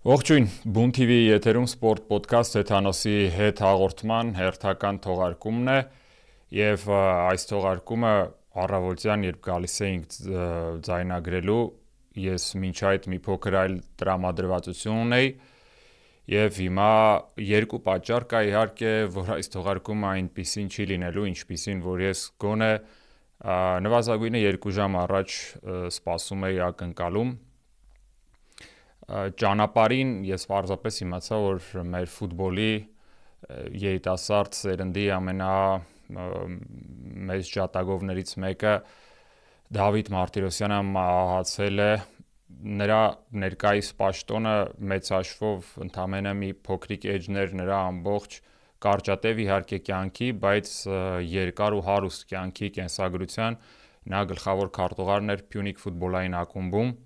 Ողջույն, Բուն TV եթերում սպորտ պոդքասթ Հեթանոսի հետ հաղորդման հերթական թողարկումն է եւ այս թողարկումը առավոտյան երբ գալիս էինք ձայնագրելու ես մինչ այդ մի փոքր այլ տրամադրվածություն ունեի եւ հիմա երկու պատճառ կա իհարկե որ այս թողարկումը այնպեսին չի լինելու ինչպեսին որ ես գոնե նվազագույնը 2 ժամ առաջ սպասում էի ակնկալում ճանապարհին ես պարզապես իմացա որ մեր ֆուտբոլի երիտասարդ սերնդի մեծ ջատագովներից մեկը Դավիթ Մարտիրոսյանը մահացել է նրա ներկայիս պաշտոնը մեծ հաշվով ընդամենը մի փոքրիկ էջներ նրա ամբողջ կարճատև իհարկե կյանքի, բայց երկար ու հարուստ կյանքի կենսագրության նա գլխավոր քարտուղարն էր Փյունիկ ֆուտբոլային ակումբում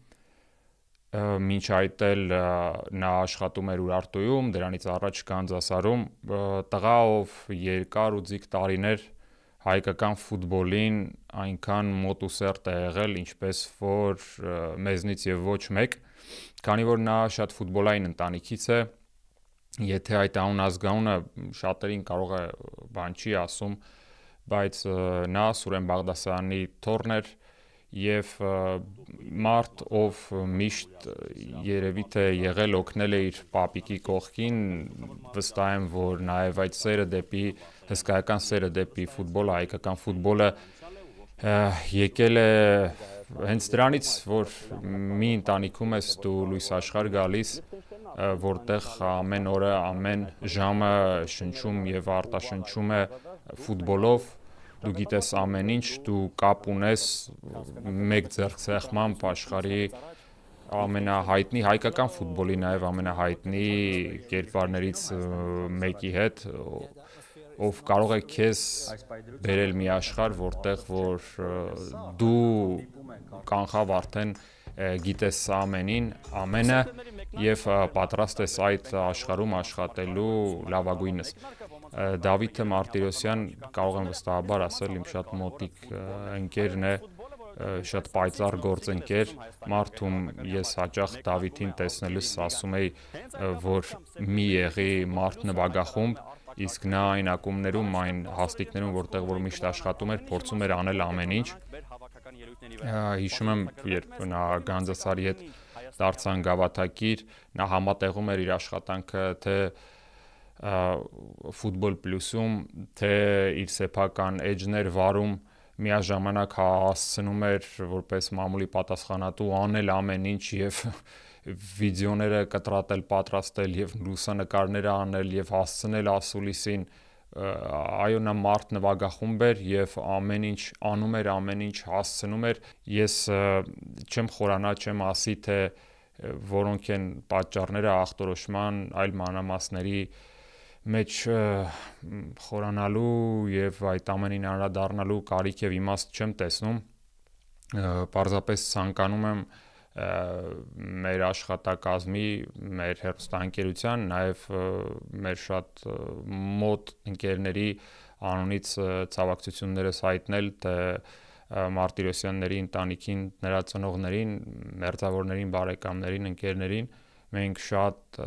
Մինչ այդ էլ նա աշխատում էր Ուրարտուում, դրանից առաջ Կանզասարում, տղա ով երկար ու ձիգ տարիներ հայկական ֆուտբոլին այնքան մոտ ու սերտ է եղել, ինչպես որ մեզնից եւ ոչ մեկ, քանի որ նա շատ ֆուտբոլային ընտանիքից է, եթե այդ անուն-ազգանունը շատերին կարող է բան չի ասում, բայց նա Սուրեն Բաղդասարյանի թոռն էր Եվ մարդ ով միշտ երևի թե եղել օգնել է իր պապիկի կողքին վստահ եմ որ նաև այդ սերը դեպի հսկայական սերը դեպի ֆուտբոլը հայկական ֆուտբոլը եկել է հենց դրանից որ մի ընտանիքում ես դու լույս աշխարհ գալիս որտեղ ամեն օրը ամեն ժամը շնչում եւ արտաշնչում է ֆուտբոլով Դու գիտես ամեն ինչ, դու կապ ունես մեկ ձեռքսեղմամբ աշխարհի ամենահայտնի հայկական ֆուտբոլի նաև ամենահայտնի կերպարներից մեկի հետ, ով կարող է քեզ բերել մի աշխարհ, որտեղ որ դու կանխավ արդեն գիտես ամենը եւ պատրաստ ես այդ աշխարհում աշխատելու լավագույնս Դավիթ Մարտիրոսյան կարող եմ վստահաբար ասել իմ շատ մոտիկ ընկերն է շատ պայծառ գործընկեր մարդում ես հաճախ Դավիթին տեսնելիս ասում էի որ մի եղի մարդ նվագախումբ իսկ նա այն ակումբներում այն հաստիկներում որտեղ որ միշտ աշխատում էր փորձում էր անել ամեն ինչ հիշում եմ երբ նա Գանձասարի հետ դարձան գավաթակիր նա համատեղում էր իր աշխատանքը թե ֆուտբոլ պլյուսում թե իր սեփական էջներ վարում միաժամանակ հասցնում էր որպես մամուլի պատասխանատու անել ամեն ինչ եւ վիդեոները կտրատել պատրաստել եւ լուսանկարները անել եւ հասցնել ասուլիսին այո նա մարդ նվագախումբ էր եւ ամեն ինչ անում էր ամեն ինչ հասցնում էր ես չեմ խորանա չեմ ասի թե որոնք են պատճառները ախտորոշման այլ մանրամասների մեջ խորանալու եւ այդ ամենին անդրադառնալու կարիք եւ իմաստ չեմ տեսնում պարզապես ցանկանում եմ մեր աշխատակազմի մեր հեռուստաընկերության նաեւ մեր շատ մոտ ընկերների անունից ցավակցություններս հայտնել թե Մարտիրոսյանների ընտանիքին նրա ծնողներին մերձավորներին բարեկամներին ընկերներին մենք շատ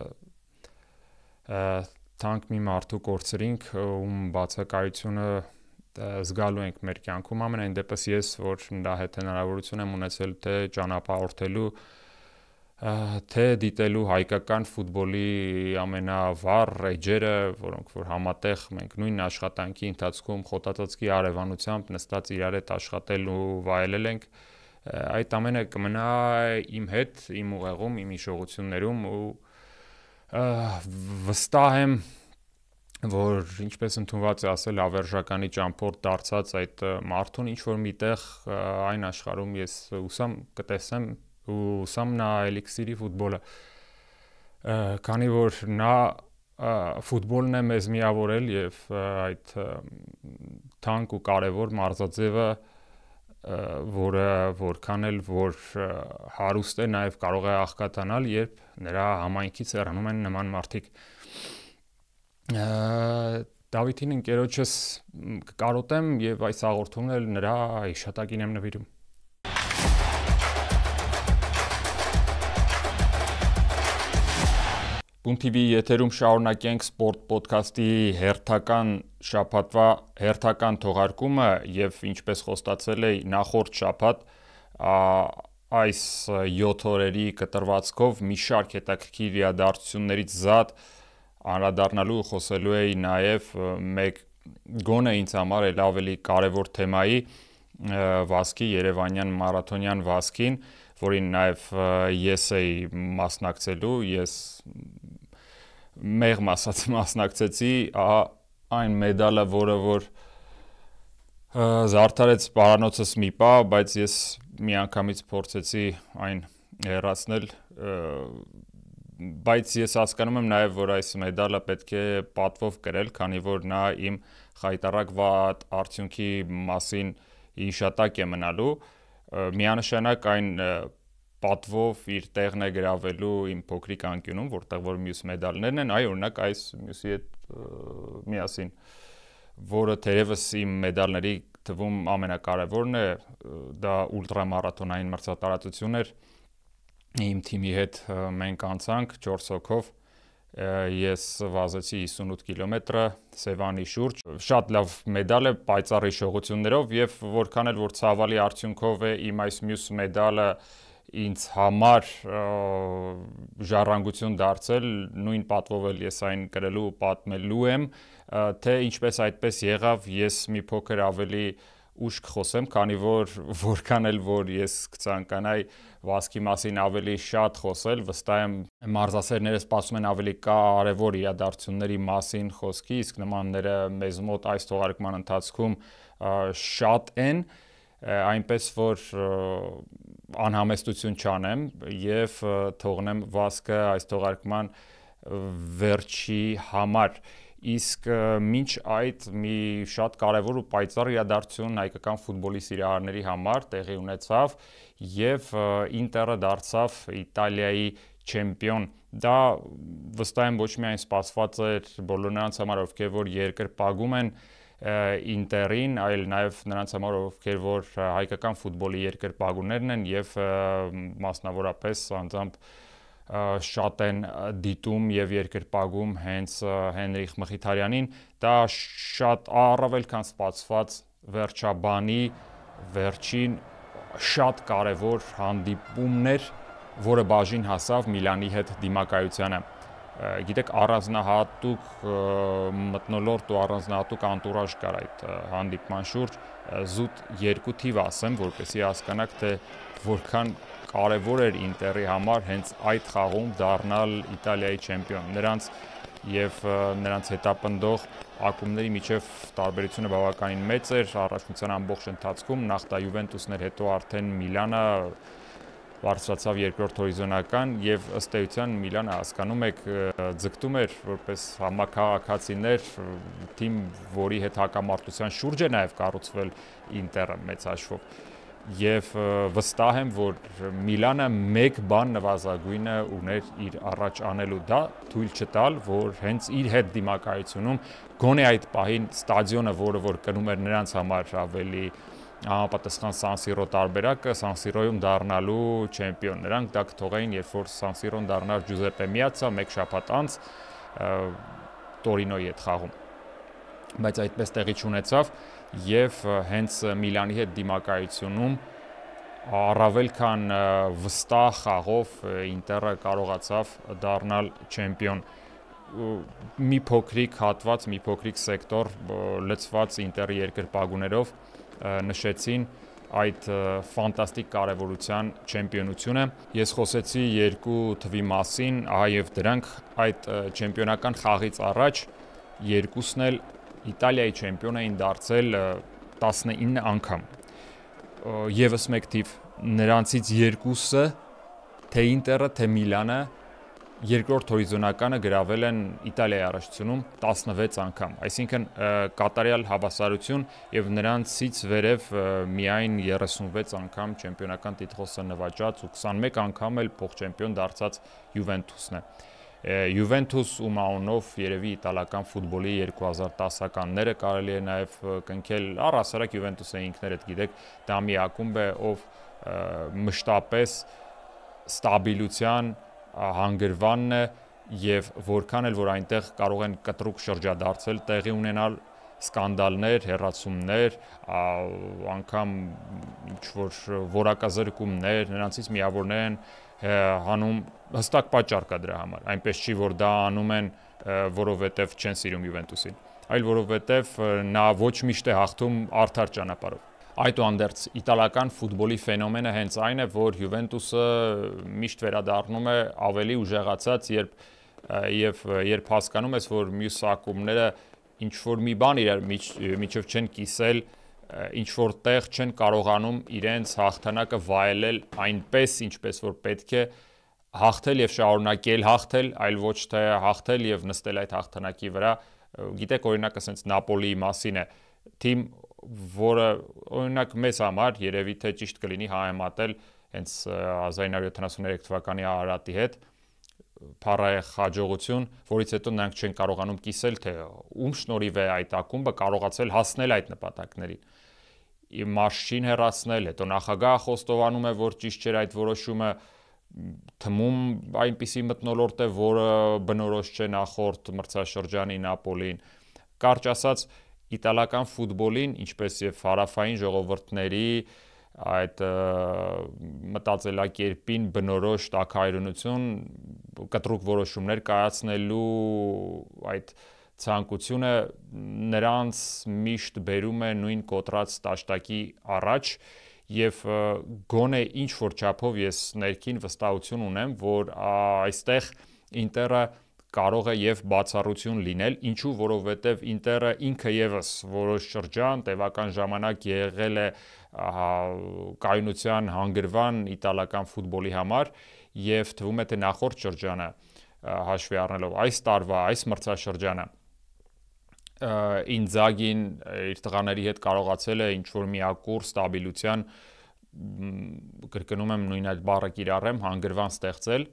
թանկ մի մարդու կորցրինք ում բացակայությունը զգալու ենք մեր կյանքում ամենայն դեպս ես որ նրա հետ հնարավորություն եմ ունեցել թե ճանապարհորդելու թե դիտելու հայկական ֆուտբոլի ամենավառ էջերը որոնք որ համատեղ մենք նույն աշխատանքի ընթացքում խոտածածկի արևանությամբ նստած իրար հետ աշխատել ու վայելել ենք այդ ամենը կմնա իմ հետ իմ ուղեղում իմ հիշողություններում ու վստահ եմ որ ինչպես ընդունված է ասել ավերժականի ճամփորդ դարձած այդ մարդուն ինչ որ միտեղ այն աշխարհում ես ուսամ կտեսեմ ու ուսամ նա էլիքսիրի ֆուտբոլը քանի որ նա ֆուտբոլն է մեզ միավորել եւ այդ թանկ ու կարեւոր մարզաձևը որը որքան էլ որ հարուստ է նաեւ կարող է աղքատանալ երբ նրա համայնքից հեռանում են նման մարդիկ Դավիթին ընկերոջս կկարոտեմ եւ այս հաղորդումն էլ նրա հիշատակին եմ նվիրում Բուն TV եթերում շարունակենք սպորտ ոդքասթի հերթական շաբաթվա հերթական թողարկումը եւ ինչպես խոստացել էի նախորդ շաբաթ այս 7 օրերի կտրվածքով մի շարք հետաքրքիր իրադարձություններից զատ անդրադառնալու խոսելու էի նաեւ մեկ գոնե ինձ համար էլ ավելի կարևոր թեմայի վազքի Երևանյան մարաթոնյան վազքին, որին նաև ես էի մասնակցելու, ես մեղմ ասած մասնակցեցի, այն մեդալը, որը որ զարդարեց պարանոցս մի պահ, բայց ես միանգամից փորձեցի այն հեռացնել, բայց ես հասկանում եմ նաև, որ այս մեդալը պետք է պատվով կրել, քանի որ նա իմ խայտառակ վատ արդյունքի մասին հիշատակ է մնալու, միանշանակ այն պատվով իր տեղն է գրավելու իմ փոքրիկ անկյունում, որտեղ որ մյուս մեդալներն են, այ օրինակ այս մյուսի հետ միասին, որը թերևս իմ մեդալների թվում ամենակարևորն է, դա ուլտրամարաթոնային մրցատարածություն էր, իմ թիմի հետ մենք անցանք 4 հոգով, ես վազեցի 58 կիլոմետրը Սևանի շուրջ, շատ լավ մեդալ է պայծառ հիշողություններով եւ որքան էլ որ ցավալի արդյունքով է իմ այս մյուս մեդալը ինձ համար ժառանգություն դարձել, նույն պատվով էլ ես այն կրելու ու պատմելու եմ, թե ինչպես այդպես եղավ, ես մի փոքր ավելի ուշ կխոսեմ, քանի որ որքան էլ որ ես կցանկանայի վազքի մասին ավելի շատ խոսել, վստահ եմ մարզասերները սպասում են ավելի կարևոր իրադարձությունների մասին խոսքի, իսկ նմանները մեզ մոտ այս թողարկման ընթացքում շատ են, այնպես որ անհամեստություն չանեմ եւ թողնեմ վազքը այս թողարկման վերջի համար, իսկ մինչ այդ մի շատ կարևոր ու պայծառ իրադարձություն հայկական ֆուտբոլի սիրահարների համար տեղի ունեցավ եւ Ինտերը դարձավ Իտալիայի չեմպիոն, դա վստահ եմ ոչ միայն սպասված էր բոլոր նրանց համար, ովքեր որ երկրպագում են Ինտերին, այլ նաև նրանց համար, ովքեր որ հայկական ֆուտբոլի երկրպագուներն են եւ մասնավորապես անձամբ շատ են դիտում եւ երկրպագում հենց Հենրիխ Մխիթարյանին, դա շատ առավել քան սպասված վերջաբանի վերջին շատ կարևոր հանդիպումն էր, որը բաժին հասավ Միլանի հետ դիմակայությանը։ Գիտեք, առանձնահատուկ մթնոլորտ ու առանձնահատուկ անտուրաժ կար այդ հանդիպման շուրջ, զուտ 2 թիվ ասեմ, որպեսզի հասկանաք, թե որքան կարևոր էր Ինտերի համար հենց այդ խաղում դառնալ Իտալիայի չեմպիոն։ Նրանց եւ նրանց հետապնդող ակումբների միջև տարբերությունը բավականին մեծ էր առաջնության ամբողջ ընթացքում, նախ դա Յուվենտուսն էր, հետո արդեն Միլանը բարձրացավ երկրորդ հորիզոնական եւ ըստ էության Միլանը հասկանում եք ձգտում էր որպես համակարգացիներ թիմ, որի հետ հակամարտության շուրջ է նաեւ կառուցվել Ինտերը մեծ հաշվով եւ վստահ եմ, որ Միլանը մեկ բան նվազագույնը ուներ իր առաջ անելու, դա թույլ չտալ, որ հենց իր հետ դիմակայությունում գոնե այդ պահին ստադիոնը, որը որ կնում էր նրանց համար ավելի համապատասխան Սան Սիրո տարբերակը Սան Սիրոյում դառնալու չեմպիոն։ Նրանք դա կթողեին, երբ որ Սան Սիրոն դառնար Ջուզեպե Միացա մեկ շաբաթ անց Տորինոյի հետ խաղում։ Բայց այդպես տեղի չունեցավ եւ հենց Միլանի հետ դիմակայությունում առավել քան վստահ խաղով Ինտերը կարողացավ դառնալ չեմպիոն։ Մի փոքրիկ հատված, մի փոքրիկ սեկտոր լցված Ինտերի երկրպագուներով նշեցին այդ ֆանտաստիկ կարևորության չեմպիոնությունը։ Ես խոսեցի 2 թվի մասին, ահա եւ դրանք այդ չեմպիոնական խաղից առաջ երկուսն էլ Իտալիայի չեմպիոն էին դարձել 19 անգամ։ Եվս մեկ թիվ, նրանցից երկուսը, թե Ինտերը, թե Միլանը երկրորդ հորիզոնականը գրավել են Իտալիայի առաջնությունում 16 անգամ, այսինքն կատարյալ հավասարություն եւ նրանցից վերև միայն 36 անգամ չեմպիոնական տիտղոսը նվաճած ու 21 անգամ էլ փոխ-չեմպիոն դարձած Յուվենտուսն է։ Յուվենտուս ում անունով երևի իտալական ֆուտբոլի 2010-ականները կարելի է նաև կնքել, առհասարակ Յուվենտուսը ինքներդ գիտեք, դա մի ակումբ է, ով մշտապես ստաբիլության հանգրվանն է եւ որքան էլ որ այնտեղ կարող են կտրուկ շրջադարձել, տեղի ունենալ սկանդալներ, հեռացումներ, անգամ ինչ-որ որակազրկումներ, նրանցից միավորներ են հանում հստակ պատճառ կա դրա համար։ Այնպես չի, որ դա անում են, որովհետև չեն սիրում Յուվենտուսին, այլ որովհետև նա ոչ միշտ է հաղթում արդար ճանապարհով։ Այդուհանդերձ իտալական ֆուտբոլի ֆենոմենը հենց այն է, որ Յուվենտուսը միշտ վերադառնում է ավելի ուժեղացած, երբ հասկանում ես, որ մյուս ակումբները ինչ որ մի բան իրար միջև չեն կիսել, ինչ որ տեղ չեն կարողանում իրենց հաղթանակը վայելել այնպես, ինչպես որ պետք է հաղթել եւ շարունակել հաղթել, այլ ոչ թե հաղթել եւ նստել այդ հաղթանակի վրա։ Գիտեք, օրինակ ասենց Նապոլիի մասին է, թիմ, որը օրինակ մեզ համար երևի թե ճիշտ կլինի համեմատել հենց 1973 թվականի Արարատի հետ, փառահեղ հաջողություն, որից հետո նրանք չեն կարողանում կիսել, թե ում շնորհիվ է այդ ակումբը կարողացել հասնել այդ նպատակներին։ Մաշին հեռացնել, հետո նախագահը խոստովանում է, որ ճիշտ չէր այդ որոշումը, թմում այնպիսի մթնոլորտ է, որը բնորոշ չէ նախորդ մրցաշրջանի Նապոլիին։ Կարճ ասած, իտալական ֆուտբոլին, ինչպես եւ հարավային ժողովուրդների այդ մտածելակերպին բնորոշ տաքայրունություն, կտրուկ որոշումներ կայացնելու այդ ցանկությունը նրանց միշտ բերում է նույն կոտրած տաշտակի առաջ եւ գոնե ինչ որ չափով ես ներքին վստահություն ունեմ, որ այստեղ Ինտերը կարող է եւ բացառություն լինել, ինչու, որովհետեւ Ինտերը ինքը եւս որոշ շրջան, տևական ժամանակ եղել է կայունության հանգրվան իտալական ֆուտբոլի համար եւ թվում է թե նախորդ շրջանը հաշվի առնելով այս տարվա այս մրցաշրջանը Ինձագին իր տղաների հետ կարողացել է ինչ-որ միակուր ստաբիլության, կրկնում եմ նույն այդ բառը կիրառեմ, հանգրվան ստեղծել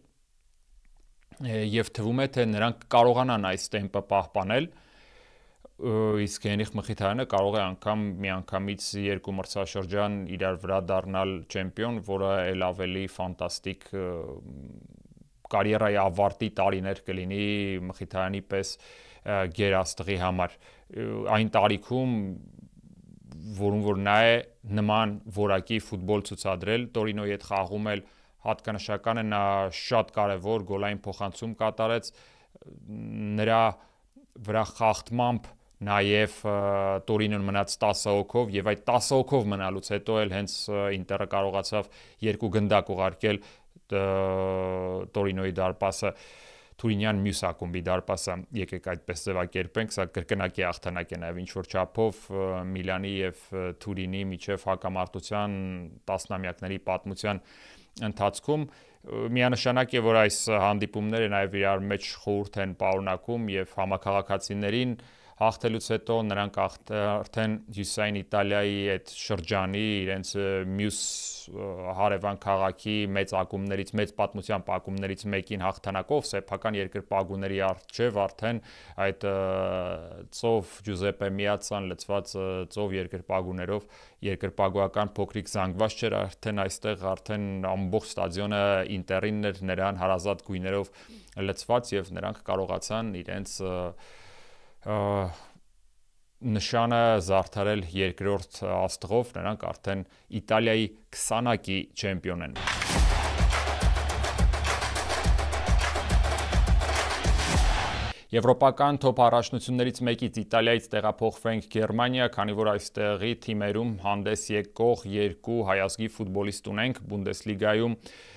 եւ թվում է թե նրանք կարողանան այս տեմպը պահպանել, իսկ Հենրիխ Մխիթարյանը կարող է անգամ միանգամից երկու մրցաշրջան իրար վրա դառնալ չեմպիոն, որը ել ավելի ֆանտաստիկ կարիերայի ավարտի տարիներ կլինի Մխիթարյանի պես գերաստղի համար, այն տարիքում, որում որ նա է նման որակի ֆուտբոլ ցուցադրել, Տորինոյի հետ խաղում էլ հատկանշական է, նա շատ կարևոր գոլային փոխանցում կատարեց, նրա վրա խախտմամբ նաև Տորինոն մնաց 10 հոգով եւ այդ 10 հոգով մնալուց հետո էլ հենց Ինտերը կարողացավ երկու գնդակ ուղարկել Տորինոյի դարպասը Թուրինյան մյուս ակումբի դարպասը, եկեք այդպես ձևակերպենք, սա կրկնակի հաղթանակ է նաև ինչ որ չափով Միլանի եւ Թուրինի միջև հակամարտության տասնամյակների պատմության ընթացքում միանշանակ է, որ այս հանդիպումները նաև իրար մեջ խորհուրդ են պարունակում եւ համակարգացիներին հաղթելուց հետո նրանք արդեն հյուսային Իտալիայի այդ շրջանի իրենց մյուս հարևան քաղաքի մեծ ակումբներից, մեծ պատմությամբ ակումբներից մեկին հաղթանակով սեփական երկրպագուների առջև արդեն այդ ծով Ջուզեպե Միացան լցված ծով երկրպագուներով երկրպագուական փոքրիկ զանգված չէր, արդեն այստեղ արդեն ամբողջ ստադիոնը Ինտերին էր նրան հարազատ գույներով լցված եւ նրանք կարողացան իրենց նշանը զարդարել երկրորդ աստղով, նրանք արդեն Իտալիայի 20-ակի չեմպիոն են։ Եվրոպական թոփ առաջնություններից մեկից Իտալիայից տեղափոխվենք Գերմանիա, քանի որ այստեղի թիմերում հանդես եկող երկու հայազգի ֆուտբոլիստ ունենք Բունդեսլիգայում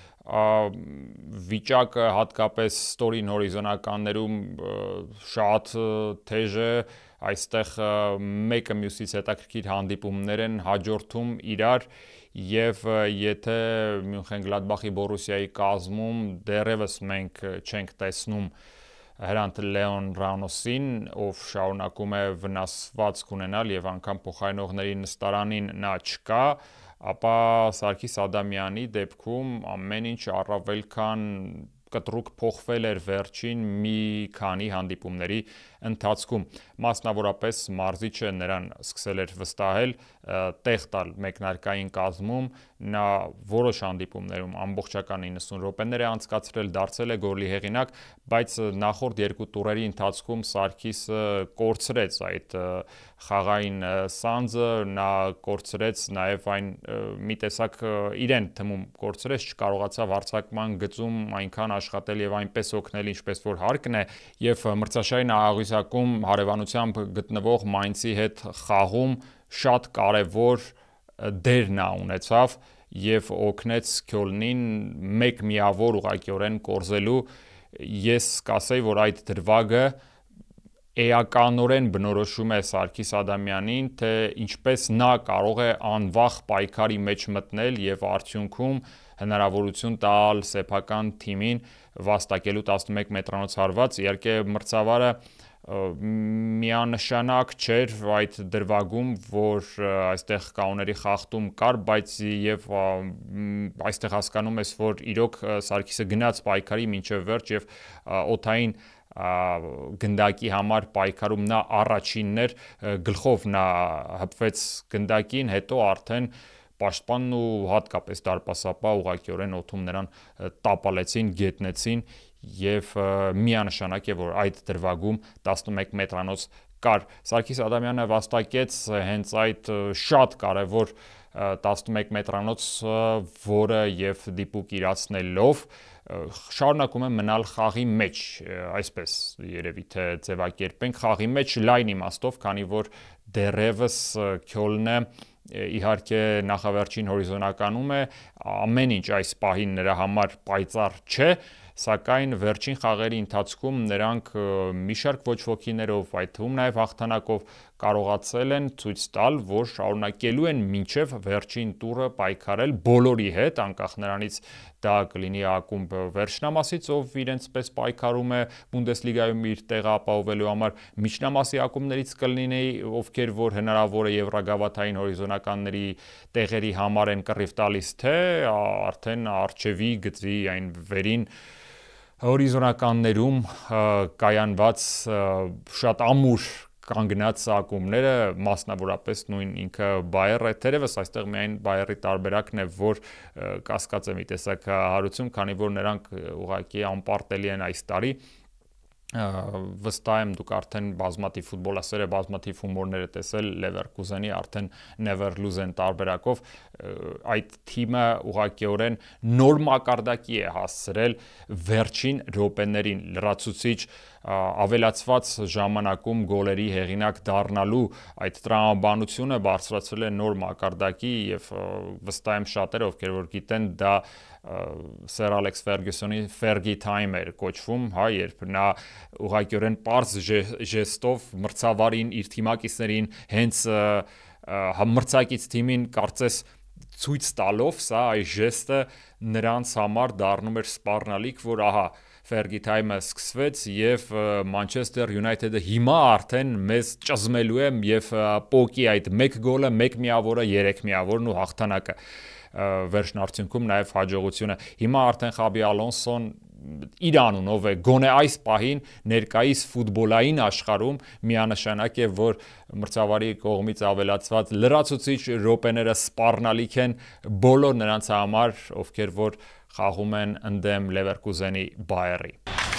վիճակը հատկապես ստորին հորիզոնականներում շատ թեժ է, այստեղ մեկը մյուսից հետաքրքիր հանդիպումներ են հաջորդում իրար եւ եթե Մյունխեն-Գլադբախի Բորուսիայի կազմում դեռևս մենք չենք տեսնում Հրանտ Լեոն Ռանոսին, ով շարունակում է վնասվածք ունենալ եւ անգամ փոխարինողների նստարանին նա չկա, ապա Սարգիս Ադամյանի դեպքում ամեն ինչ առավել քան կտրուկ փոխվել էր վերջին մի քանի հանդիպումների ընթացքում։ Մասնավորապես մարզիչը նրան սկսել էր վստահել, տեղ տալ մեկնարկային կազմում, նա որոշ հանդիպումներում ամբողջական 90 րոպեներ է անցկացրել, դարձել է գոլի հեղինակ, բայց նախորդ երկու տուրերի ընթացքում Սարգիսը կորցրեց այդ խաղային սանձը, նա կորցրեց նաև այն մի տեսակ իրեն թվում կորցրեց, չկարողացավ արձակման գծում այնքան աշխատել եւ այնպես օգնել, ինչպես որ հարկն է, եւ մրցաշարի աղյուսակում հարևանությամբ գտնվող Մայնցի հետ խաղում շատ կարևոր դեր նա ունեցավ եւ օգնեց Քյոլնին մեկ միավոր ուղղակիորեն կորզելու։ Ես կասեի, որ այդ դրվագը էականորեն բնորոշում է Սարգիս Ադամյանին, թե ինչպես նա կարող է անվախ պայքարի մեջ մտնել եւ արդյունքում հնարավորություն տալ սեփական թիմին վաստակելու 11 մետրանոց հարված։ Իհարկե մրցավարը միանշանակ չէր այդ դրվագում, որ այստեղ կանոնների խախտում կար, բայց եւ այստեղ հասկանում ես, որ իրոք Սարգիսը գնաց պայքարի մինչև վերջ եւ օթային գնդակի համար պայքարում նա առաջինն էր, գլխով նա հպվեց գնդակին, հետո արդեն պաշտպանն ու հատկապես դարպասապահ ուղղակիորեն օթում նրան տապալեցին, գետնեցին եւ միանշանակ է, որ այդ դրվագում 11 մետրանոց կար։ Սարգիս Ադամյանը վաստակեց հենց այդ շատ կարևոր 11 մետրանոց, որը եւ դիպուկ իրացնելով շարունակում է մնալ խաղի մեջ, այսպես երևի թե ձևակերպենք, խաղի մեջ լայն իմաստով, քանի որ դեռևս Քյոլնը իհարկե նախավերջին հորիզոնականում է, ամեն ինչ այս պահին նրա համար պայծառ չէ, սակայն վերջին խաղերի ընթացքում նրանք մի շարք ոչ ոքիներով, այդ թվում նաև հաղթանակով կարողացել են ցույց տալ, որ շարունակելու են մինչև վերջին տուրը պայքարել բոլորի հետ, անկախ նրանից դա կլինի ակումբ վերջնամասից, ով իրենց պես պայքարում է Բունդեսլիգայում իր տեղը ապահովելու համար, միջնամասի ակումբներից կլինի, ովքեր որ հնարավոր է եվրագավաթային հորիզոնականների տեղերի համար են կռիվ տալիս, թե արդեն արչևի գծի այն վերին հորիզոնականներում կայանված շատ ամուր կանգնած ակումբները, մասնավորապես նույն ինքը Բայերը, թերևս այստեղ միայն Բայերի տարբերակն է, որ կասկած է մի տեսակ հարություն, քանի որ նրանք ուղղակի անպարտելի են այս տարի։ Վստահ եմ դուք արդեն բազմաթիվ ֆուտբոլասերը, բազմաթիվ հումորներ եք տեսել Leverkusen-ի արդեն never lose-են տարբերակով, այդ թիմը ուղղակիորեն նոր մակարդակի է հասցրել վերջին րոպեներին, լրացուցիչ ավելացված ժամանակում գոլերի հեղինակ դառնալու այդ տրամաբանությունը բարձրացրել է նոր մակարդակի եւ վստահ եմ շատերը, ովքեր որ գիտեն, դա Սեր Ալեքս Ֆերգյուսոնի Fergie time էր կոչվում, հա, երբ նա ուղղակիորեն պարզ ժեստով մրցավարին իր թիմակիցներին հենց մրցակից թիմին կարծես ցույց տալով, սա այս ժեստը նրանց համար դառնում էր սպառնալիք, որ ահա Fergie time-ը սկսվեց եւ Manchester United-ը հիմա արդեն մեզ ճզմելու է եւ պոկի այդ 1 գոլը, 1 միավորը, 3 միավորն ու հաղթանակը վերջն արդյունքում նաև հաջողությունը։ Հիմա արդեն Խաբի Ալոնսոն իր անունով է գոնե այս պահին ներկայիս ֆուտբոլային աշխարհում միանշանակ է, որ մրցավարի կողմից ավելացված լրացուցիչ րոպեները սպառնալիք են բոլոր նրանց համար, ովքեր որ խաղում են ընդդեմ Leverkusen-ի Բայերի։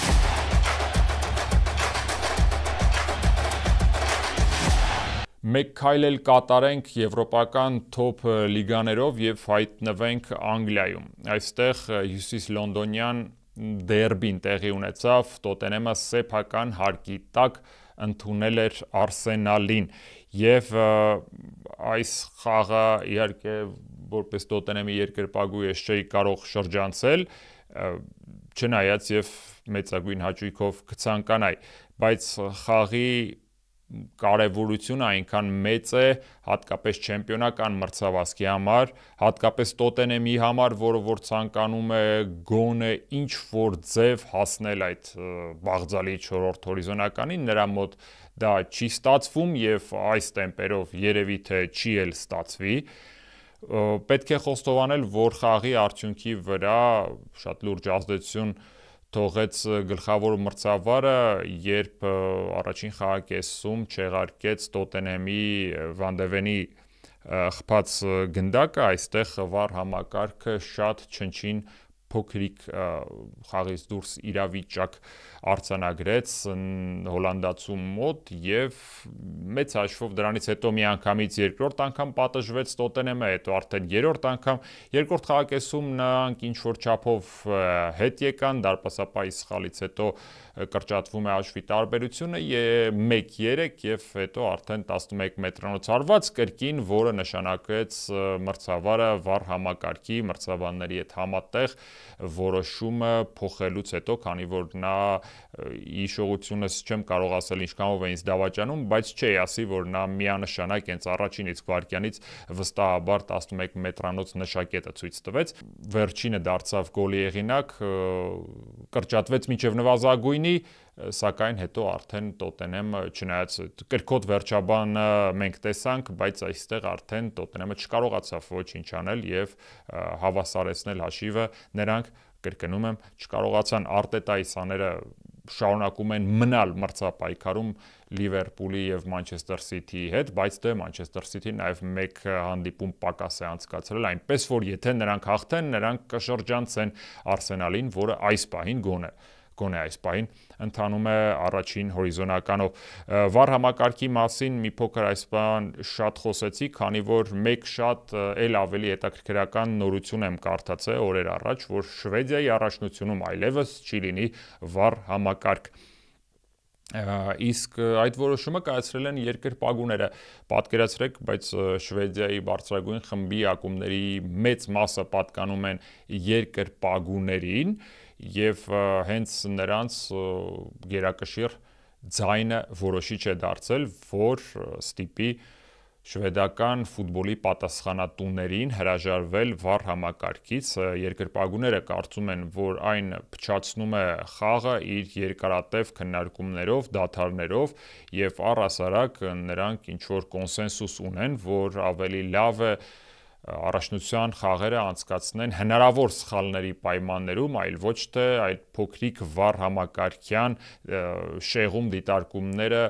Մեկ քայլ էլ կատարենք եվրոպական թոփ լիգաներով եւ հայտնվենք Անգլիայում։ Այստեղ հյուսիս լոնդոնյան դերբին տեղի ունեցավ, Տոտենհեմը սեփական հարկի տակ ընդունել էր Արսենալին եւ այս խաղը իհարկե որպես Տոտենհեմի երկրպագու ես չէի կարող շրջանցել, չնայած եւ մեծագույն հաճույքով կցանկանայի, բայց խաղի կարևորությունը այնքան մեծ է, հատկապես չեմպիոնական մրցավազքի համար, հատկապես Տոտենհեմի համար, որը որ ցանկանում է գոնե ինչ որ ձև հասնել այդ բաղձալի 4-րդ հորիզոնականին, նրա մոտ դա չի ստացվում եւ այս տեմպերով երևի թե չի էլ ստացվի։ Պետք է խոստովանել, որ խաղի արդյունքի վրա շատ լուրջ ազդեցություն թողեց գլխավոր մրցավարը, երբ առաջին խաղակեսում չեղարկեց Տոտենհեմի Վան դե Վենի խփած գնդակը, այստեղ վար համակարգը շատ չնչին փոքրիկ խաղից դուրս իրավիճակ արձանագրեց հոլանդացու մոտ եւ մեծ հաշվով դրանից հետո միանգամից երկրորդ անգամ պատժվեց Տոտենհեմը, հետո արդեն երրորդ անգամ երկրորդ խաղակեսում նրանք ինչ որ չափով հետ եկան, դարպասապահի սխալից հետո կրճատվում է հաշվի տարբերությունը 1-3 եւ հետո արդեն 11 մետրանոց հարված կրկին, որը նշանակեց մրցավարը վար համակարգի մրցավարների հետ համատեղ որոշումը փոխելուց հետո, քանի որ նա հիշողությունս չեմ կարող ասել ինչքանով է ինձ դավաճանում, բայց չի ասի, որ նա միանշանակ հենց առաջին իսկ վայրկյանից վստահաբար 11 մետրանոց նշակետը ցույց տվեց։ Վերջինը դարձավ գոլի հեղինակ, կրճատվեց մինչև նվազագույնի, սակայն հետո արդեն Տոտենհեմը չնայած կրկոտ վերջաբանը մենք տեսանք, բայց այստեղ արդեն Տոտենհեմը չկարողացավ ոչինչ անել եւ հավասարեցնել հաշիվը, նրանք կրկնում եմ չկարողացան Արտետայի սաները շարունակում են մնալ մրցապայքարում Լիվերպուլի եւ Մանչեսթեր Սիթիի հետ, բայց դե Մանչեսթեր Սիթին նաեւ մեկ հանդիպում պակաս է անցկացրել, այնպես որ եթե նրանք հաղթեն, նրանք կշրջանցեն Արսենալին, որը այս պահին գոնե այս պահին ընթանում է առաջին հորիզոնականով։ Վար համակարգի մասին մի փոքր այս բան շատ խոսեցի, քանի որ մեկ շատ էլ ավելի հետաքրքրական նորություն եմ կարդացել օրեր առաջ, որ Շվեդիայի առաջնությունում այլևս չի լինի վար համակարգ։ Իսկ այդ որոշումը կայացրել են երկրպագուները, պատկերացրեք, բայց Շվեդիայի բարձրագույն խմբի ակումբների մեծ մասը պատկանում են երկրպագուներին եւ հենց նրանց գերակշիռ ձայնը որոշիչ է դարձել, որ ստիպի շվեդական ֆուտբոլի պատասխանատուներին հրաժարվել վար համակարգից։ Երկրպագուները կարծում են, որ այն փչացնում է խաղը իր երկարատև քննարկումներով, դադարներով եւ առհասարակ նրանք ինչ որ կոնսենսուս ունեն, որ ավելի լավ է առաջնության խաղերը անցկացնեն հնարավոր սխալների պայմաններում, այլ ոչ թե այդ փոքրիկ վար համակարգյան շեղում դիտարկումները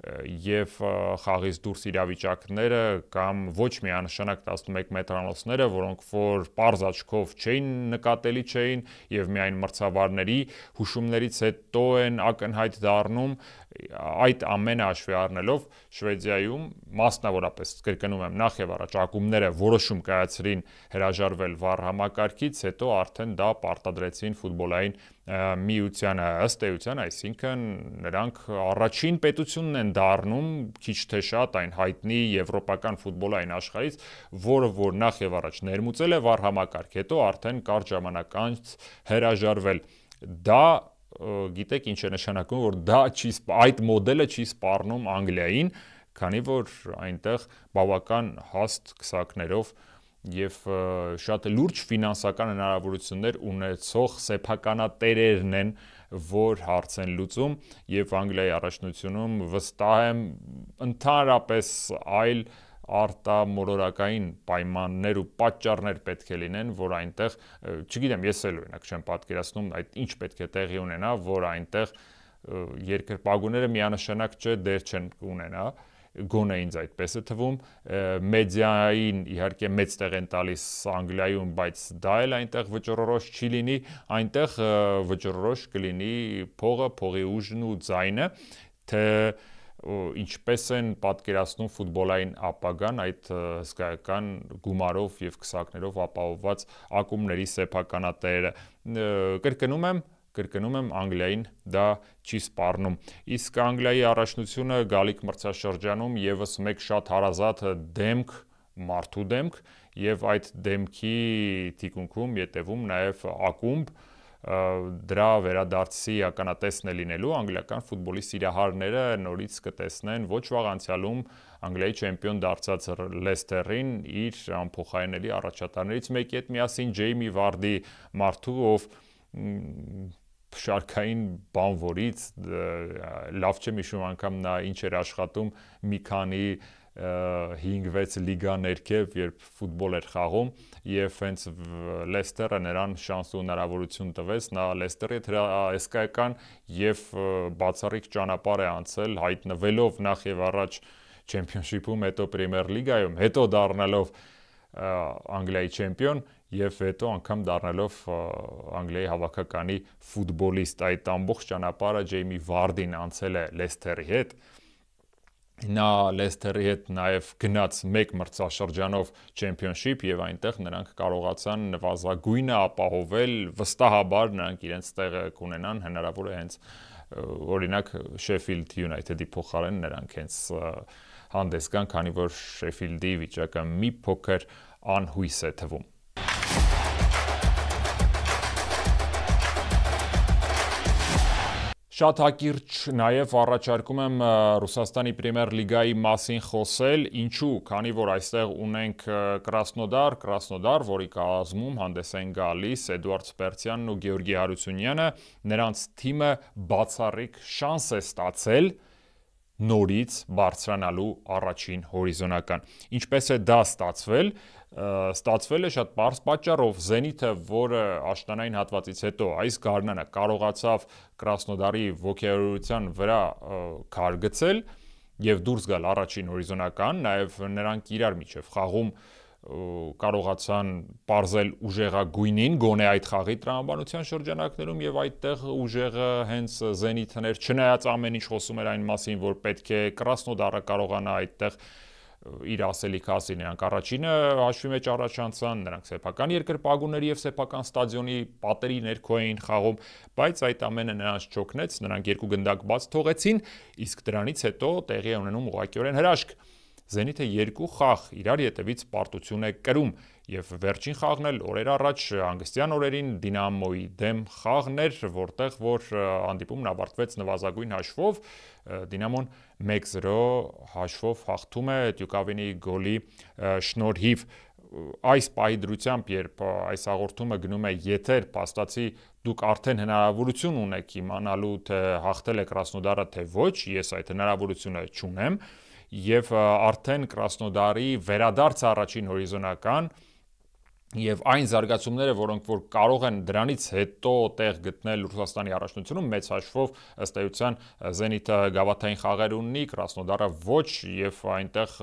եւ խաղից դուրս իրավիճակները կամ ոչ միանշանակ 11 մետրանոցները, որոնք որ պարզ աչքով նկատելի չէին եւ միայն մրցավարների հուշումներից հետո են ակնհայտ դառնում, այդ ամենը հաշվի առնելով Շվեդիայում մասնավորապես կրկնում եմ նախ եւ առաջ ակումբները որոշում կայացրին հրաժարվել վար համակարգից, հետո արդեն դա պարտադրեցին ֆուտբոլային միությանը ըստ էության, այսինքն նրանք առաջին պետությունն են դառնում քիչ թե շատ այն հայտնի եվրոպական ֆուտբոլային աշխարհից, որը որ նախ եւ առաջ ներմուծել է վար համակարգ, հետո արդեն կարճ ժամանակ անց հրաժարվել։ Դա գիտեք ինչ է նշանակում, որ այդ մոդելը չի սպառնում Անգլիային, քանի որ այնտեղ բավական հաստ քսակներով եւ շատ լուրջ ֆինանսական հնարավորություններ ունեցող սեփականատերերն են, որ հարց են լուծում եւ Անգլիայի առաջնությունում վստահ եմ ընդհանրապես այլ արտամոլորակային պայմաններ ու պատճառներ պետք է լինեն, որ այնտեղ, չգիտեմ, ես էլ օրինակ չեմ պատկերացնում այդ ինչ պետք է տեղի ունենա, որ այնտեղ երկրպագուները միանշանակ դեր չեն ունենա, գոնե ինձ այդպես է թվում, մեդիային իհարկե մեծ տեղ են տալիս Անգլիայում, բայց դա էլ այնտեղ վճռորոշ չի լինի, այնտեղ վճռորոշ կլինի փողը, փողի ուժն ու ձայնը, թե ինչպես են պատկերացնում ֆուտբոլային ապագան այդ հսկայական գումարով եւ քսակներով ապահովված ակումբների սեփականատերերը։ Կրկնում եմ, Անգլիային դա չի սպառնում։ Իսկ Անգլիայի առաջնությունը գալիք մրցաշրջանում եւս մեկ շատ հարազատ դեմք, մարդու դեմք եւ այդ դեմքի թիկունքում ետևում նաեւ ակումբ դրա վերադարձի ականատեսն է լինելու անգլիական ֆուտբոլի սիրահարները նորից կտեսնեն ոչ վաղ անցյալում Անգլիայի չեմպիոն դարձած Լեսթերին իր անփոխարինելի առաջատարներից մեկի հետ միասին Ջեյմի Վարդի մարդու, ով շարքային բանվորից լավ չեմ հիշում անգամ նա ինչ էր աշխատում մի քանի 5-6 լիգա ներքև, երբ ֆուտբոլ էր խաղում, եւ հենց Լեսթերը նրան շանս ու հնարավորություն տվեց, նա Լեսթերի հետ հսկայական եւ բացառիկ ճանապարհ է անցել, հայտնվելով նախ եւ առաջ Championship-ում, հետո Premier League-ում, հետո դառնալով Անգլիայի չեմպիոն եւ հետո անգամ դառնալով Անգլիայի հավաքականի ֆուտբոլիստ, այդ ամբողջ ճանապարհը Ջեյմի Վարդին անցել է Լեսթերի հետ։ Նա Լեսթերի հետ նաև գնաց մեկ մրցաշրջանով Championship եւ այնտեղ նրանք կարողացան նվազագույնը ապահովել, վստահաբար նրանք իրենց տեղը կունենան, հնարավոր է հենց օրինակ Sheffield United-ի փոխարեն նրանք հենց հանդես գան, քանի որ Sheffield-ի վիճակը մի փոքր անհույս է թվում։ Շատ հակիրճ նաև առաջարկում եմ Ռուսաստանի Պրեմիեր լիգայի մասին խոսել, ինչու, քանի որ այստեղ ունենք Կրասնոդար, որի կազմում հանդես են գալիս Էդուարդ Սպերցյանն ու Գեորգի Հարությունյանը, նրանց թիմը բացառիկ շանս է ստացել նորից բարձրանալու առաջին հորիզոնական։ Ինչպես է դա ստացվել, ստացվել է շատ պարզ պատճառով, Զենիթը, որը աշնանային հատվածից հետո այս գարնանը կարողացավ Կրասնոդարի ոգևորության վրա քար գցել եւ դուրս գալ առաջին հորիզոնական, նաեւ նրանք իրար միջև խաղում կարողացան պարզել ուժեղագույնին, գոնե այդ խաղի տրամաբանության շրջանակներում եւ այդտեղ ուժեղը հենց Զենիթն էր, չնայած ամեն ինչ խոսում էր այն մասին, որ պետք է Կրասնոդարը կարողանա այդտեղ իր ասելիքը ասի, նրանք առաջինը հաշվի մեջ առաջանցան, նրանք սեփական երկրպագուների եւ սեփական ստադիոնի պատերի ներքո էին խաղում, բայց այդ ամենը նրանց չօգնեց, նրանք երկու գնդակ բաց թողեցին, իսկ դրանից հետո տեղի է ունենում ուղղակիորեն հրաշք։ Զենիթը երկու խաղ իրար ետևից պարտություն է կրում եւ վերջին խաղն էլ օրեր առաջ հանգստյան օրերին Դինամոյի դեմ խաղն էր, որտեղ որ հանդիպումն ավարտվեց նվազագույն հաշվով, Դինամոն 1-0 հաշվով հաղթում է Տյուկավինի գոլի շնորհիվ։ Այս պահի դրությամբ, երբ այս հաղորդումը գնում է եթեր, փաստացի դուք արդեն հնարավորություն ունեք իմանալու, թե հաղթել է Կրասնոդարը, թե ոչ, ես այդ հնարավորությունը չունեմ, եւ արդեն Կրասնոդարի վերադարձ առաջին հորիզոնական եւ այն զարգացումները, որոնք որ կարող են դրանից հետո տեղ գտնել Ռուսաստանի առաջնությունում, մեծ հաշվով ըստ էության Զենիթը գավաթային խաղեր ունի, Կրասնոդարը ոչ, եւ այնտեղ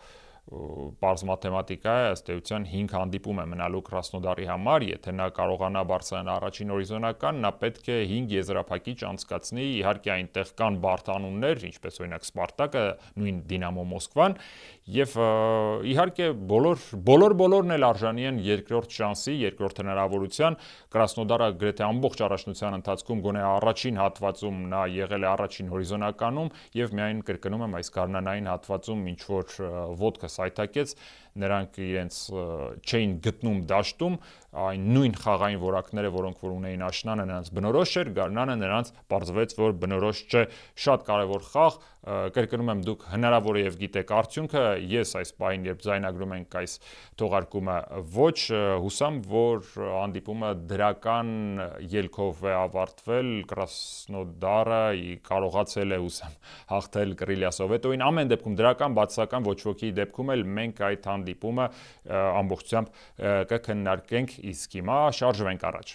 պարզ մաթեմատիկա է, ըստ էության 5 հանդիպում է մնալու Կրասնոդարի համար, եթե նա կարողանա բարձրանալ առաջին հորիզոնական, նա պետք է 5 եզրափակիչ անցկացնի, իհարկե այնտեղ կան բարդ անուններ, ինչպես օրինակ Սպարտակը, նույն Դինամո Մոսկվան, եւ իհարկե բոլորն էլ արժանի են երկրորդ շանսի, երկրորդ հնարավորության։ Կրասնոդարը գրեթե ամբողջ առաջնության ընթացքում գոնե առաջին հատվածում նա եղել է առաջին հորիզոնականում եւ միայն կրկնում եմ այս գարնանային հատվածում ինչ որ ոտքը սայթակեց, նրանք իրենց չէին գտնում դաշտում, այն նույն խաղային որակները, որոնք որ ունեին աշնանը, նրանց բնորոշ էր, գարնանը նրանց պարզվեց, որ բնորոշ չէ, շատ կարևոր խաղ, կրկնում եմ, դուք հնարավոր է եւ գիտեք արդյունքը, ես այս պահին երբ ձայնագրում ենք այս թողարկումը, ոչ, հուսամ, որ հանդիպումը դրական ելքով է ավարտվել, Կրասնոդարը կարողացել է, հուսամ, հաղթել Կրիլիա Սովետովին, ամեն դեպքում դրական, բացասական ոչ ոքի դեպքում էլ մենք այդ հանդիպումը ամբողջությամբ կքննարկենք, իսկ հիմա շարժվենք առաջ։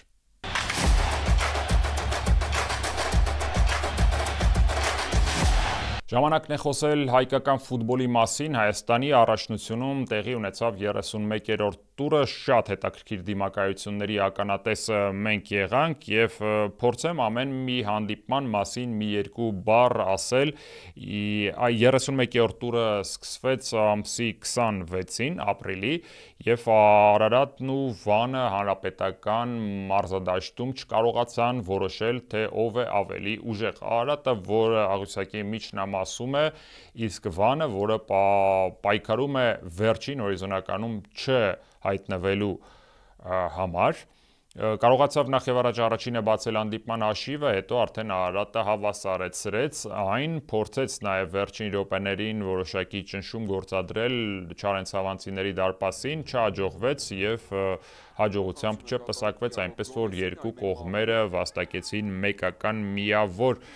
Ժամանակն է խոսել հայկական ֆուտբոլի մասին, Հայաստանի առաջնությունում տեղի ունեցավ 31-րդ տուրը, շատ հետաքրքիր դիմակայությունների ականատեսը մենք եղանք եւ փորձեմ ամեն մի հանդիպման մասին մի երկու բառ ասել։ 31-րդ տուրը սկսվեց ամսի 26-ին, ապրիլի, եւ Արարատն ու Վանը հանրապետական մարզադաշտում չկարողացան որոշել, թե ով է ավելի ուժեղ։ Արարատը, որը աղյուսակի միջնամասում է, իսկ Վանը, որը պայքարում է վերջին հորիզոնականում չհայտնվելու համար, կարողացավ նախ եւ առաջ առաջինը բացել հանդիպման հաշիվը, հետո արդեն Արարատը հավասարեցրեց այն, փորձեց նաեւ վերջին րոպեներին որոշակի ճնշում գործադրել Չարենցավանցիների դարպասին, չհաջողվեց եւ հաջողությամբ չպսակվեց, այնպես որ երկու կողմերը վաստակեցին մեկական միավոր։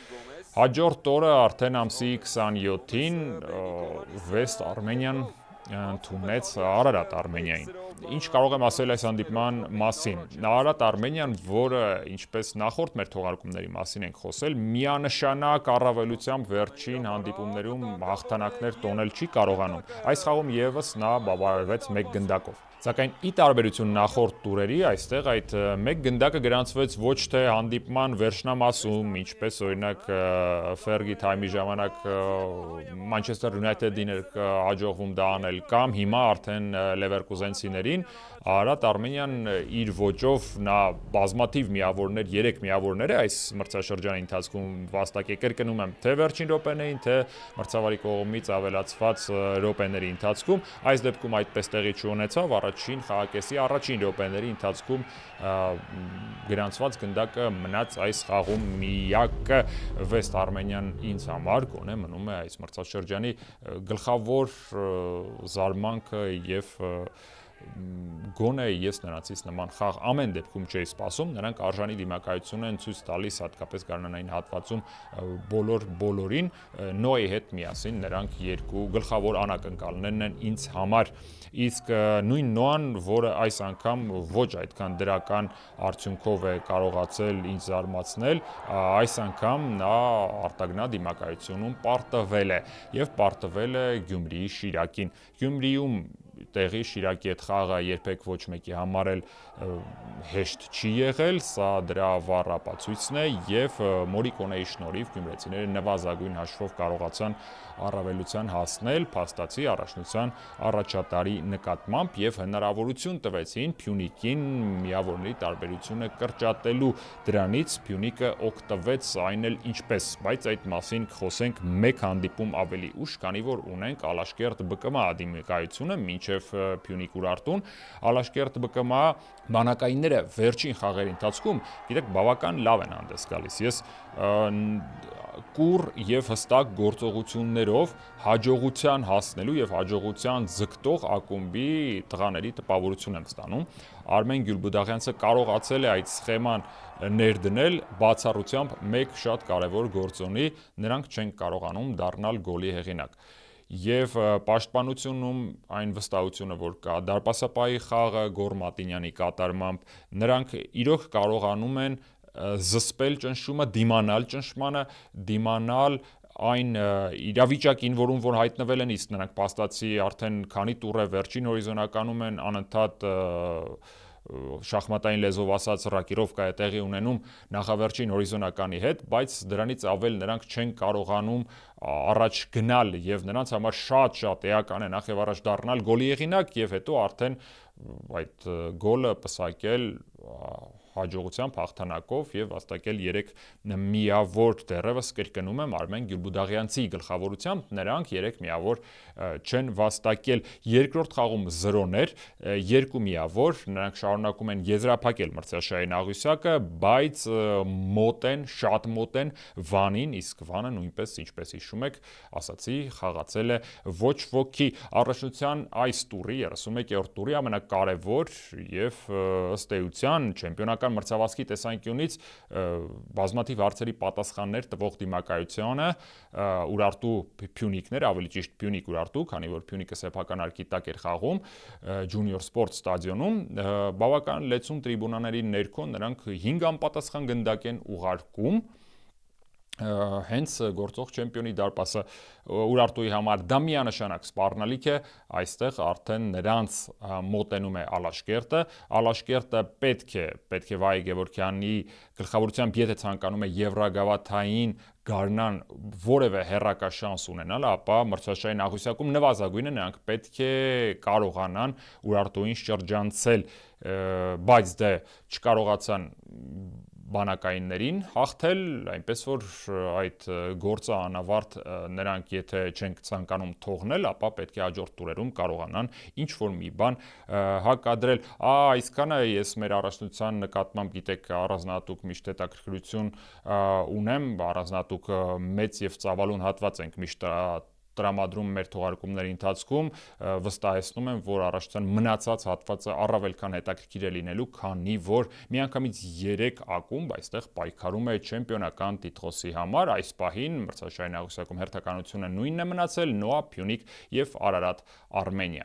Հաջորդ օրը արդեն ամսի 27-ին Վեստ Արմենիան ընդունեց Արարատ Արմենիային։ Ինչ կարող եմ ասել այս հանդիպման մասին։ Արարատ Արմենիան, որը ինչպես նախորդ մեր թողարկումների մասին ենք խոսել, միանշանակ առավելությամբ վերջին հանդիպումներում հաղթանակներ տոնել չի կարողանում։ Այս խաղում եւս նա բավարարվեց 1 գնդակով։ Սակայն ի տարբերություն նախորդ տուրերի, այստեղ այդ 1 գնդակը գրանցվեց ոչ թե հանդիպման վերջնամասում, ինչպես օրինակ Fergie Time-ի ժամանակ Manchester United-ին էր հաջողվում դա անել, կամ հիմա արդեն Leverkusen-ցիներին, Արարատ Արմենիան իր ոճով նա բազմաթիվ միավորներ, 3 միավորներ է այս մրցաշրջանի ընթացքում վաստակել, կրկնում եմ, թե վերջին րոպեներին, թե մրցավարի կողմից ավելացված րոպեների ընթացքում, այս դեպքում այդպես տեղի չունեցավ, առաջին խաղակեսի առաջին րոպեների ընթացքում գրանցված գնդակը մնաց այս խաղում միակը Վեստ Արմենիան ինձ համար գոնե մնում է այս մրցաշրջանի գլխավոր զարմանքը եւ գոնե ես նրանցից նման խաղ ամեն դեպքում չէի սպասում, նրանք արժանի դիմակայություն են ցույց տալիս հատկապես գարնանային հատվածում բոլորին, Նոյի հետ միասին նրանք երկու գլխավոր անակնկալներն են ինձ համար, իսկ նույն Նոան, որը այս անգամ ոչ այդքան դրական արդյունքով է կարողացել ինձ զարմացնել, այս անգամ նա արտագնա դիմակայությունում պարտվել է եւ պարտվել է Գյումրիի Շիրակին։ Գյումրիում տեղի Շիրակի հետ խաղը երբեք ոչ մեկի համար էլ հեշտ չի եղել, սա դրա վառ ապացույցն է եւ Մորիկոնեի շնորհիվ գյումրեցիները նվազագույն հաշվով կարողացան առավելության հասնել փաստացի առաջնության առաջատարի նկատմամբ եւ հնարավորություն տվեցին Փյունիկին միավորների տարբերությունը կրճատելու, դրանից Փյունիկը օգտվեց այն էլ ինչպես, բայց այդ մասին կխոսենք մեկ հանդիպում ավելի ուշ, քանի որ ունենք Ալաշկերտ ԲԿՄ դիմակայությունը մինչև Փյունիկ Ուրարտուն, Ալաշկերտ ԲԿՄ բանակայինները վերջին խաղերի ընթացքում, գիտեք, բավական լավ են հանդես գալիս։ Ես կուռ եւ հստակ գործողություններով հաջողության հասնելու եւ հաջողության ձգտող ակումբի տղաների տպավորություն եմ ստանում։ Արմեն Գյուլբուդաղյանցը կարողացել է այդ սխեման ներդնել բացառությամբ մեկ շատ կարևոր գործոնի, նրանք չեն կարողանում դառնալ գոլի հեղինակ։ Եվ պաշտպանությունում այն վստահությունը, որ կա դարպասապահի խաղը Գոր Մատինյանի կատարմամբ, նրանք իրոք կարողանում են զսպել ճնշումը, դիմանալ ճնշմանը, դիմանալ այն իրավիճակին, որում որ հայտնվել են, իսկ նրանք փաստացի արդեն քանի տուր է վերջին հորիզոնականում են անընդհատ շախմատային լեզվով ասած ռակիրովկա է տեղի ունենում նախավերջին հորիզոնականի հետ, բայց դրանից ավել նրանք չեն կարողանում առաջ գնալ եւ նրանց համար շատ էական է նախ եւ առաջ դառնալ գոլի հեղինակ եւ հետո արդեն այդ գոլը պսակել հաջողությամբ հաղթանակով եւ վաստակել 3 միավոր դեռևս կրկնում եմ Արմեն Գյուլբուդաղյանցի գլխավորությամբ նրանք 3 միավոր չեն վաստակել երկրորդ խաղում 0-ներ 2 միավոր նրանք շարունակում են եզրափակել մրցաշային աղյուսակը բայց մոտ են շատ մոտ են Վանին իսկ Վանը նույնպես ինչպես հիշում եք ասացի խաղացել է ոչ ոքի առաջնության այս տուրի 31-րդ տուրի ամենակարևոր եւ ըստ էության չեմպիոնական մրցավազքի տեսանկյունից բազմաթիվ հարցերի պատասխաններ տվող դիմակայությունը Ուրարտու Փյունիկներ, ավելի ճիշտ Փյունիկ Ուրարտու, քանի որ Փյունիկը սեփական արկի տակ էր խաղում Junior Sport ստադիոնում, բավական լեցուն տրիբունաների ներքո նրանք 5 անպատասխան գնդակ են ուղարկում հենց գործող չեմպիոնի դարպասը Ուրարտուի համար դա միանշանակ սպառնալիք է, այստեղ արդեն նրանց մոտենում է Ալաշկերտը պետք է Վահե Գևորգյանի գլխավորությամբ եթե ցանկանում է եվրագավաթային գարնան որևէ հերրակա շանս ունենալ, ապա մրցաշային աղյուսակում նվազագույնը նրանք պետք է կարողանան Ուրարտուին շրջանցել, բայց դե չկարողացան բանակայիններին հաղթել, այնպես որ այդ գործը անավարտ նրանք եթե չենք ցանկանում թողնել, ապա պետք է հաջորդ տուրերում կարողանան ինչ-որ մի բան հակադրել։ Այսքանը ես մեր առաջնության նկատմամբ գիտեք առանձնահատուկ միշտ հետաքրքրություն ունեմ, առանձնահատուկ մեծ եւ ծավալուն հատված ենք միշտ տրամադրում մեր թողարկումների ընթացքում, վստահեցնում եմ, որ առաջտան մնացած հատվածը առավել քան հետաքրքիր է լինելու, քանի որ միանգամից 3 ակումբ այստեղ պայքարում է չեմպիոնական տիտղոսի համար։ Այս պահին մրցաշարի նահանգապետական հերթականությունը նույնն է մնացել՝ Նոա Փյունիկ եւ Արարատ Արմենիա։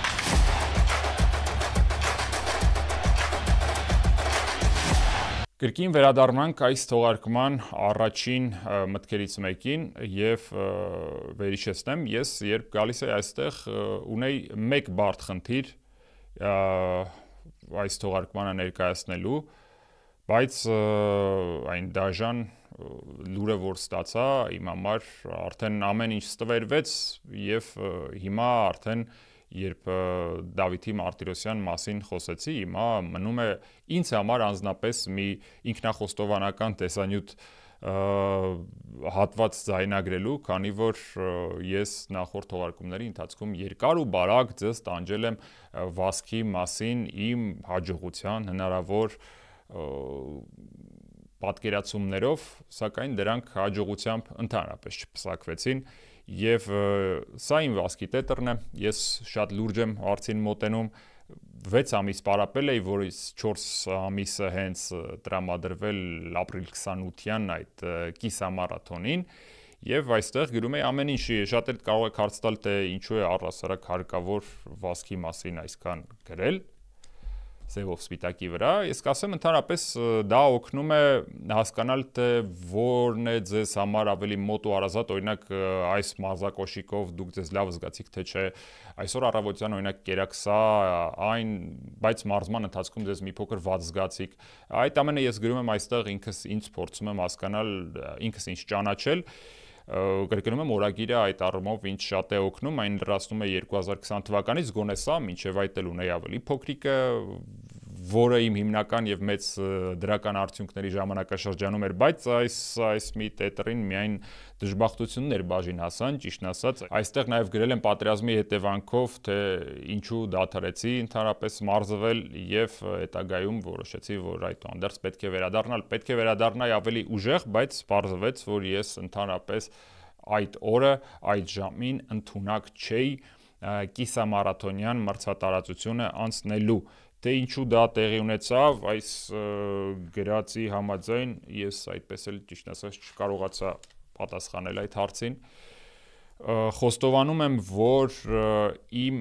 Կրկին վերադառնանք այս թողարկման առաջին մտքերից մեկին եւ վերհիշեցնեմ, ես երբ գալիս էի այստեղ ունեի մեկ բարդ խնդիր այս թողարկմանը ներկայացնելու, բայց այն դաժան լուրը որ ստացա իմ համար արդեն ամեն ինչ ստվերվեց եւ հիմա արդեն երբ Դավիթի Մարտիրոսյան մասին խոսեցի, հիմա մնում է ինձ համար անձնապես մի ինքնախոստովանական տեսանյութ հատված ձայնագրելու, քանի որ ես նախորդ թողարկումների ընթացքում երկար ու բարակ ձեզ տանջել եմ վազքի մասին իմ հաջողության հնարավոր պատկերացումներով, սակայն դրանք հաջողությամբ ընդհանրապես չպսակվեցին եւ սա իմ վազքի տետրն է, ես շատ լուրջ եմ հարցին մոտենում, 6 ամիս պարապել էի, որից 4 ամիսը հենց տրամադրվել ապրիլ 28-յան այդ կիսամարաթոնին եւ այստեղ գրում էի ամեն ինչ, շատ էլ կարող եք հարց տալ, թե ինչու է առհասարակ հարկավոր վազքի մասին այսքան գրել սևով սպիտակի վրա, ես կասեմ ընդհանրապես դա օգնում է հասկանալ, թե որն է ձեզ համար ավելի մոտ ու հարազատ, օրինակ այս մարզակոշիկով դուք ձեզ լավ զգացիք, թե չէ, այսօր առավոտյան օրինակ կերակսա այն, բայց մարզման ընթացքում ձեզ մի փոքր վատ զգացիք, այդ ամենը ես գրում եմ այստեղ ինքս ինձ փորձում եմ հասկանալ, ինքս ինձ ճանաչել, կրկնում եմ օրագիրը այդ առումով ինչ շատ է օգնում, այն լրացնում է 2020 թվականից, գոնե սա, մինչև այդ էլ ունեի ավելի փոքրիկը, որը իմ հիմնական եւ մեծ դրական արդյունքների ժամանակաշրջանում էր, բայց այս մի տետրին միայն դժբախտություններ բաժին հասան, ճիշտն ասած, այստեղ նաեւ գրել եմ պատերազմի հետևանքով, թե ինչու դադարեցի ընդհանրապես մարզվել եւ հետագայում որոշեցի, որ այդ անդերս պետք է վերադառնալ ավելի ուժեղ, բայց պարզվեց, որ ես ընդհանրապես այդ օրը, այդ ժամին ընդունակ չէի կիսամարաթոնյան մրցատարածությունը անցնելու, թե ինչու դա տեղի ունեցավ, այս գրածի համաձայն ես այդպես էլ ճիշտ ասած չկարողացա պատասխանել այդ հարցին, խոստովանում եմ, որ իմ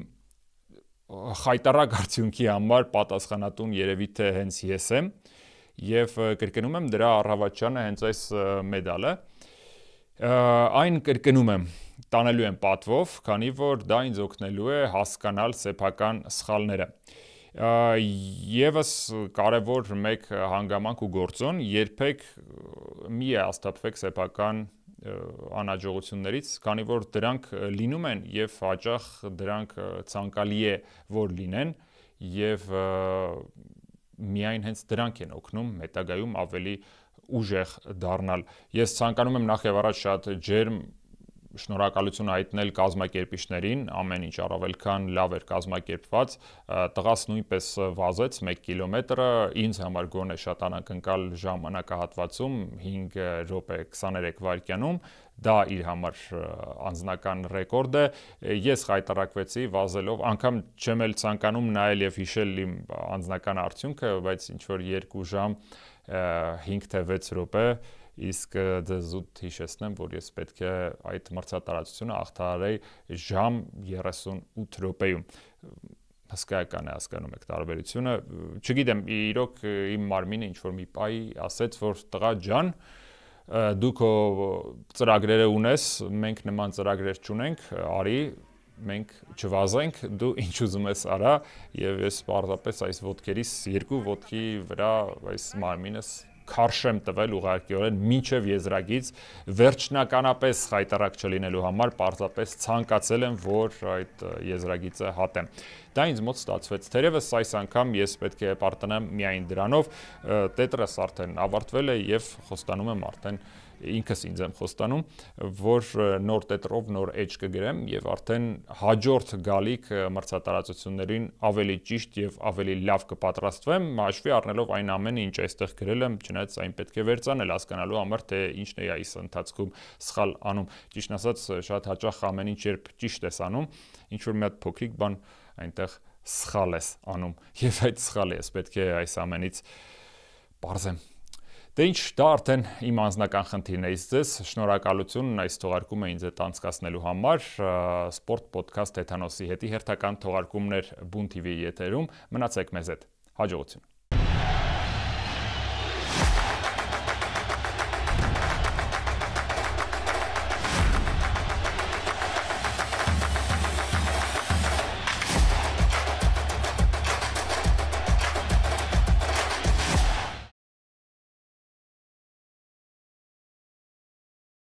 խայտառակ արդյունքի համար պատասխանատուն երևի թե հենց ես եմ եւ կրկնում եմ դրա առավոտյանը հենց այս մեդալը այն կրկնում եմ տանելու եմ պատվով, քանի որ դա ինձ օգնելու է հասկանալ սեփական սխալները Եվս կարևոր մեկ հանգամանք ու գործոն, երբեք մի հաստատվեք սեփական անհաջողություններից, քանի որ դրանք լինում են եւ հաճախ դրանք ցանկալի է որ լինեն եւ միայն հենց դրանք են օգնում հետագայում ավելի ուժեղ դառնալ։ Ես ցանկանում եմ նախ եւ առաջ շատ ջերմ շնորհակալություն հայտնել կազմակերպիչներին, ամեն ինչ առավել քան լավ էր կազմակերպված, տղաս նույնպես վազեց 1 կիլոմետրը, ինձ համար գոնե շատ անակնկալ ժամանակահատվածում 5 րոպե 23 վայրկյանում, դա իր համար անձնական ռեկորդ է, ես խայտառակվեցի վազելով, անգամ չեմ էլ ցանկանում նայել եւ հիշել իմ անձնական արդյունքը, բայց ինչ որ 2 ժամ 5 թե 6 րոպե իսկ ձեզ զուտ հիշեցնեմ, որ ես պետք է այդ մրցատարածությունը աղթարեի ժամ 38 րոպեում։ Հսկայական է, հասկանում եք տարբերությունը։ Չգիտեմ, իրոք իմ մարմինը ինչ որ մի պահ ասեց, որ տղա ջան, դու քո ծրագրերը ունես, մենք նման ծրագրեր չունենք, արի մենք չվազենք, դու ինչ ուզում ես արա, եւ ես պարզապես այս ոտքերիս երկու ոտքի վրա այս մարմինս քարշ եմ տվել ուղղակիորեն մինչև եզրագից վերջնականապես խայտառակ չլինելու համար պարզապես ցանկացել եմ, որ այդ եզրագիծը հատեմ։ Դա ինձ մոտ ստացվեց։ Թերևս այս անգամ ես պետք է պարտանամ միայն դրանով, տետրս արդեն ավարտվել է եւ խոստանում եմ արդեն ինքս ինձ եմ խոստանում, որ նոր տետրով նոր էջ կգրեմ եւ արդեն հաջորդ գալիք մրցատարածություններին ավելի ճիշտ եւ ավելի լավ կպատրաստվեմ, հաշվի առնելով այն ամենը, ինչ այստեղ գրել եմ, չնայած այն պետք է վերցանել հասկանալու համար, թե ինչն է այս ընթացքում սխալ անում։ Ճիշտն ասած, շատ հաճախ ամեն ինչ երբ ճիշտ ես անում, ինչ որ մի հատ փոքրիկ բան այնտեղ սխալ ես անում եւ այդ սխալը ես պետք է այս ամենից պարզեմ։ Դե ինչ, դա արդեն իմ անձնական խնդիրն է ձեզ, շնորհակալություն այս թողարկումը ինձ հետ անցկացնելու համար, Sport Podcast Թեթանոսի հետի հերթական թողարկումներ Բուն TV-ի եթերում, մնացեք մեզ հետ, հաջողություն։